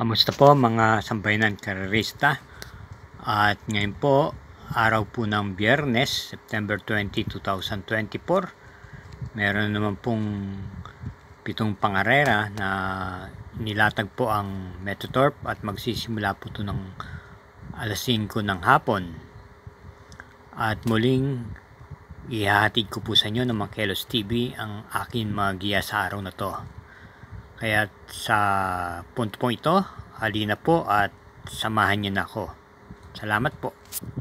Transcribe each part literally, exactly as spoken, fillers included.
Kamusta po mga sambayanan karerista? At ngayon po, araw po ng Biyernes, September twentieth, two thousand twenty-four. Meron naman pong pitong pangarera na nilatag po ang Metrotorp at magsisimula po ito ng alas singko ng hapon. At muling ihahatid ko po sa inyo ng Makelos T V ang akin mga giya sa araw na to. Kaya sa punto po ito, halina po at samahan niyo na ako. Salamat po.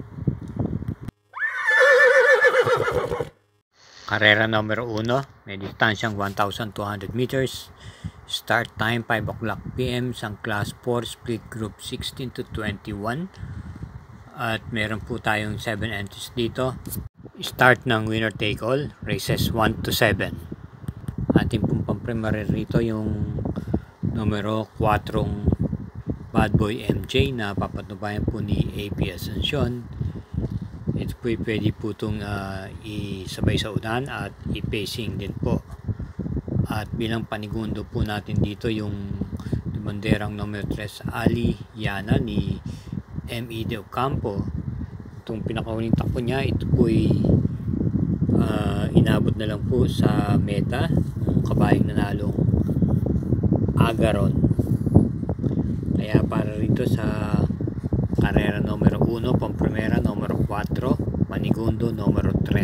Karera numero uno, may distansyang one thousand two hundred meters. Start time five o'clock p m sa class four split group sixteen to twenty-one. At meron po tayong seven entries dito. Start ng winner take all, races one to seven. Ating pong pampremare rito yung numero four Bad Boy M J na papatubayan po ni A P Asuncion. Ito po pwede po itong uh, isabay sa unahan at i-pacing din po. At bilang panigundo po natin dito yung banderang numero three Ali Yana ni M E De Ocampo. Itong pinakahuling takbo niya, ito po ay uh, inabot na lang po sa meta ng kabayang nanalong Agaron. Kaya para rito sa karera numero uno, pampremera numero four, panigundo numero three.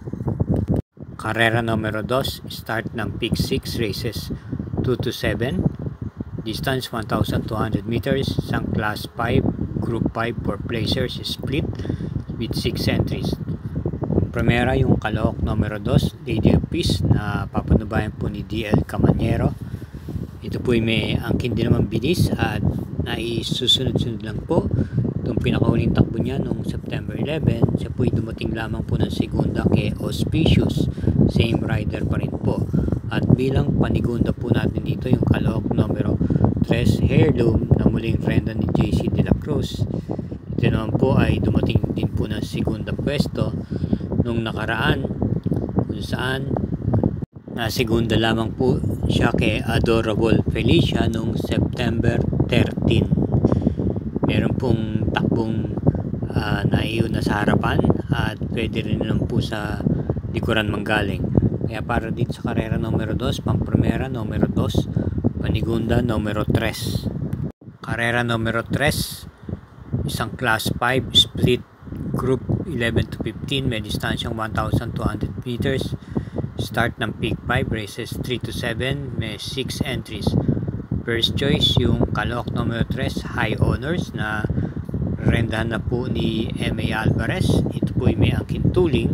Karera numero two, start ng peak six, races two to seven. Distance one thousand two hundred meters, sang class five, group five for placers, split with six entries. Primera yung Calooc numero two, Lady of Peace na papanubayan po ni D L Camanero. Ito po ay may angkin din naman bilis at naisusunod-sunod lang po. Itong pinakahuling takbo niya noong September eleventh, siya po ay dumating lamang po ng segunda kay Auspicious. Same rider pa rin po. At bilang panigunda po natin dito yung Calooc numero three, Heirloom na muling renda ni J C De La Cruz. Ito naman po ay dumating din po ng segunda pwesto nung nakaraan, kung saan na segunda lamang po siya kay Adorable Felicia noong September thirteenth. Meron pong takbong uh, naiyon na sa harapan at pwede rin naman po sa likuran manggaling. Kaya para dito sa karera numero two, pampremera numero two, panigunda numero three. Karera numero three, isang class five split group eleven to fifteen, may distansyang one thousand two hundred meters. Start ng peak five, races three to seven, may six entries. First choice yung Calooc numero three, High Honors na rendahan na po ni M A Alvarez. Ito po ay may angkin tuling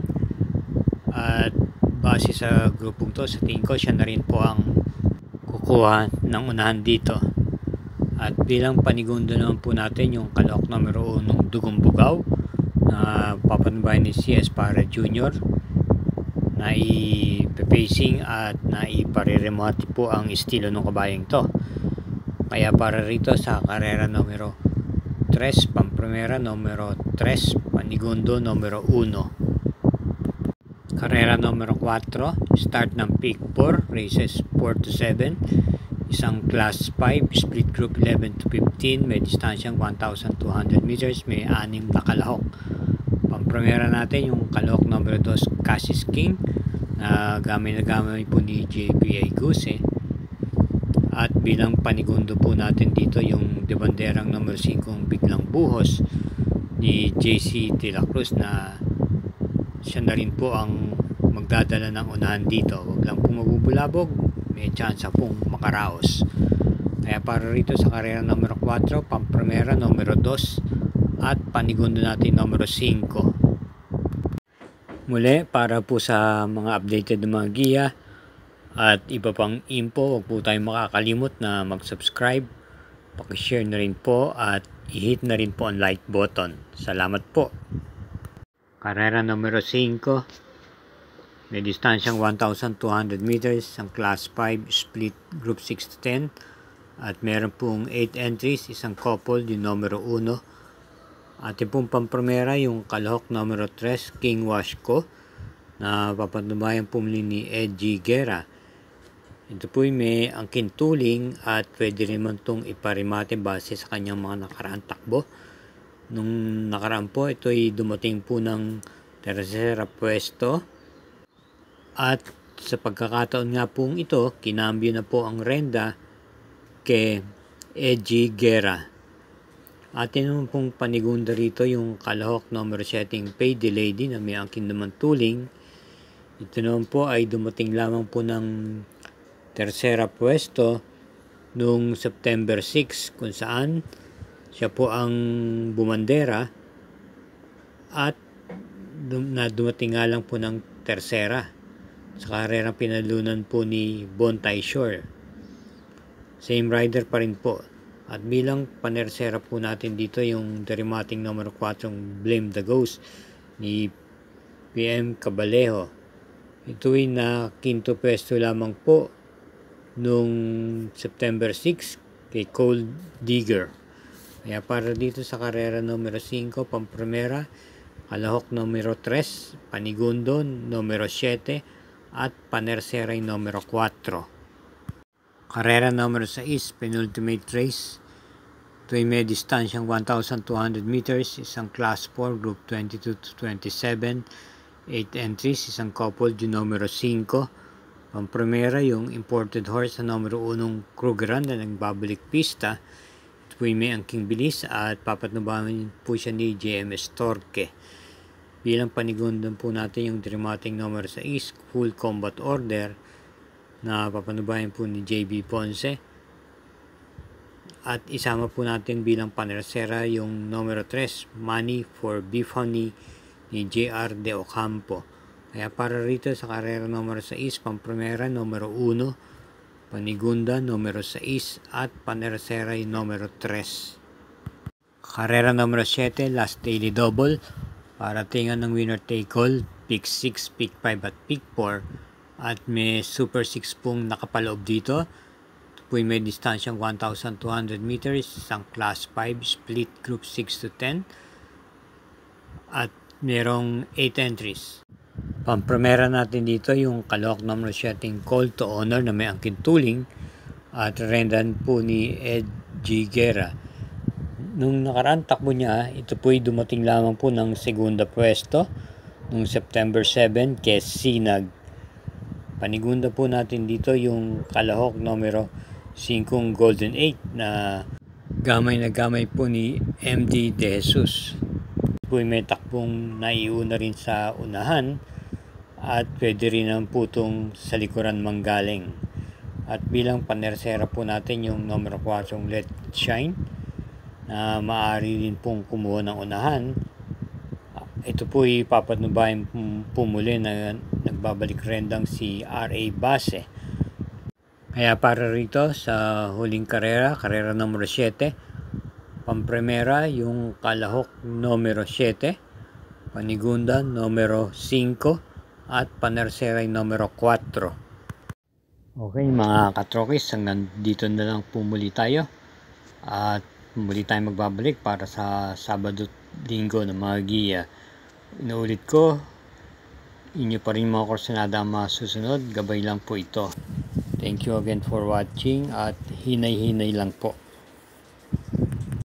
at base sa grupong to, sa tingin ko siya na rin po ang kukuha ng unahan dito. At bilang panigundo naman po natin yung Calooc numero one, Dugong Bugaw na papanubayan ni C S Para Junior na i-pacing at na ipariremati po ang estilo ng kabayang to. Kaya para rito sa karera numero three, pampremera numero three, panigundo numero one. Karera numero four, start ng peak four, races four to seven, isang class five, split group eleven to fifteen, may distansyang one thousand two hundred meters, may anim na kalahok. Pampremera natin yung Calooc numero two, Cassis King na gamay na gamay po ni J P A Guse. At bilang panigundo po natin dito yung debanderang numero five, Biglang Buhos ni J C De La Cruz na siya na rin po ang magdadala ng unahan dito. Huwag lang po mabubulabog, may chance pong makaraos. Kaya para rito sa karera numero four, pampremera numero two at panigundo natin numero five. Muli, para po sa mga updated na mga giya at iba pang info, huwag po tayong makakalimot na mag-subscribe, pakishare na rin po at i-hit na rin po ang like button. Salamat po. Karera numero five, may distansyang one thousand two hundred meters, ang class five, split group six to ten, at meron pong eight entries, isang couple, yung numero one. Ating pong pampremera yung Calooc numero three, King Washko na papanubayan po muli ni Ed G. Guerra. Ito po may angkin tuling at pwede rin man itong iparimate base sa kanyang mga nakaraang takbo. Nung nakaraan po, ito ay dumating po ng tercera pwesto. At sa pagkakataon nga pong ito, kinambyo na po ang renda kay Edgy Guerra. Atin naman pong panigunda rito yung kalahok numero setting Pay the Lady na may angkin naman tuling. Ito naman po ay dumating lamang po ng tercera pwesto noong September six, kung saan siya po ang bumandera at dum na dumating nga lang po ng tercera sa karerang pinalunan po ni Bontay Shore. Same rider pa rin po. At bilang panersera po natin dito yung derimating numero four, Blame the Ghost ni P M Cabalejo. Ito ay na quinto pwesto lamang po nung September six kay Cold Digger. Kaya para dito sa karera numero five, Pamprimera, kalahok numero three, Panigundo numero seven at panersera numero four. Karera numero six, penultimate race. Ito ay may distansyang one thousand two hundred meters, isang class four, group twenty-two to twenty-seven, eight entries, isang couple, yung numero five. Pamprimera, yung imported horse na numero one, Krugeran, na nagbabalik pista. Ito po ay may angking bilis at papatnubahan po siya ni J M S Torque. Bilang panigundan po natin yung dramatic numero six, Full Combat Order, na papanubayan po ni J B Ponce. At isama po natin bilang panersera yung numero three, Money for Beef Honey ni J R De Ocampo. Kaya para rito sa karera numero six, Pamprimera numero one, Panigunda numero six at panersera numero three. Karera numero seven, last daily double, para tingan ng winner take all, pick six, pick five at pick four. At may super six pong nakapaloob dito. Ito po may distansyang one thousand two hundred meters, isang class five, split group six to ten. At merong eight entries. Pamprimera natin dito yung kalahok numero seven, Call to Honor, na may angkin tuling at rendan po ni Edgy Guerra. Nung nakaraan takbo niya, ito po ay dumating lamang po ng segunda pwesto nung September seven kay Sinag. Panigunda po natin dito yung kalahok numero five, Golden eight, na gamay na gamay po ni M D De Jesus. Ito po ay may takbong naiuna rin sa unahan at pwede rin ang putong sa likuran manggaling. At bilang panersera po natin yung numero four, Let Shine, na maaari din pong kumuha ng unahan. Ito po ay papatnubayan pumuli na nagbabalik rendang si R A Base. Kaya para rito sa huling karera, karera numero seven, Pamprimera yung kalahok numero seven, Panigunda numero five at panersera numero four. Okay mga katrokis, hanggang dito na lang pumuli tayo. At muli tayo magbabalik para sa Sabado Linggo ng mga giya. Inuulit ko, inyo pa rin mga kursunada ang mga susunod, gabay lang po ito. Thank you again for watching at hinay-hinay lang po.